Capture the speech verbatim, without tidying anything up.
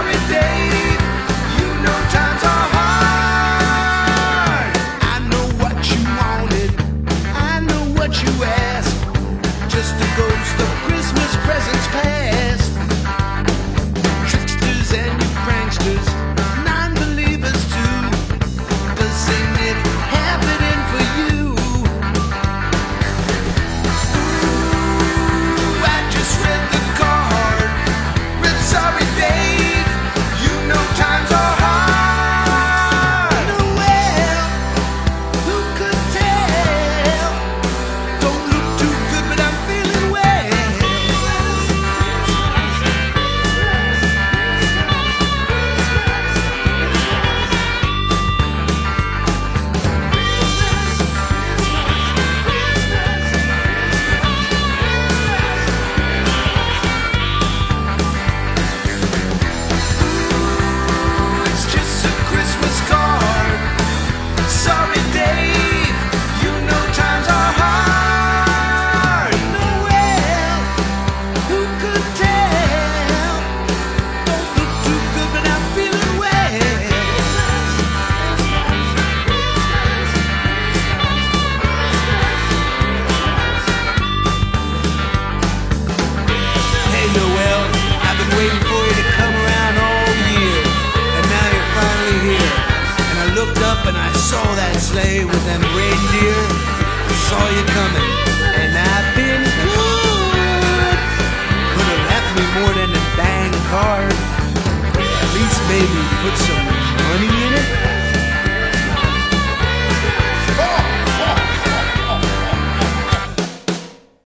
sorry, Dave. You know times are hard. I know what you wanted. I know what you asked. Just a ghost of Christmas presents past. Tricksters and you pranksters, non-believers too. Does ain't it happening for you? Ooh, I just read the card. Read sorry, Dave. You know times are hard. Noel, who could tell? Don't look too good, but I'm feeling well. It's just a Christmas card. Sorry, Dave. You know times are hard. Noel, who could tell? Don't look too good, but I'm feeling well. Hey, Noel, I've been waiting for you to come around all year, and now you're finally here. And I looked up and I saw that sleigh with them reindeer. I saw you coming, and I've been good. Could have left me more than a dang card. At least maybe put some money in it.